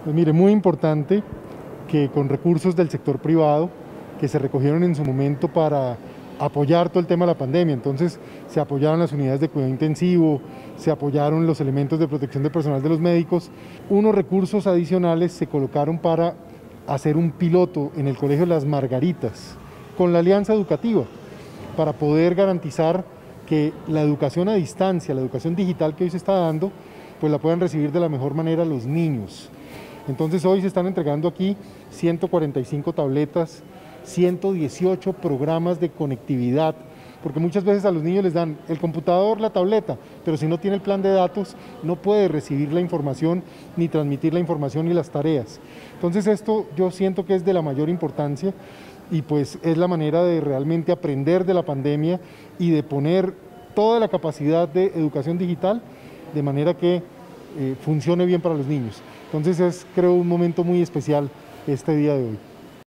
Pues mire, muy importante que con recursos del sector privado que se recogieron en su momento para apoyar todo el tema de la pandemia, entonces se apoyaron las unidades de cuidado intensivo, se apoyaron los elementos de protección de personal de los médicos, unos recursos adicionales se colocaron para hacer un piloto en el Colegio Las Margaritas con la Alianza Educativa para poder garantizar que la educación a distancia, la educación digital que hoy se está dando, pues la puedan recibir de la mejor manera los niños. Entonces hoy se están entregando aquí 145 tabletas, 118 programas de conectividad, porque muchas veces a los niños les dan el computador, la tableta, pero si no tiene el plan de datos no puede recibir la información ni transmitir la información ni las tareas. Entonces esto yo siento que es de la mayor importancia y pues es la manera de realmente aprender de la pandemia y de poner toda la capacidad de educación digital de manera que funcione bien para los niños. Entonces es, creo, un momento muy especial este día de hoy.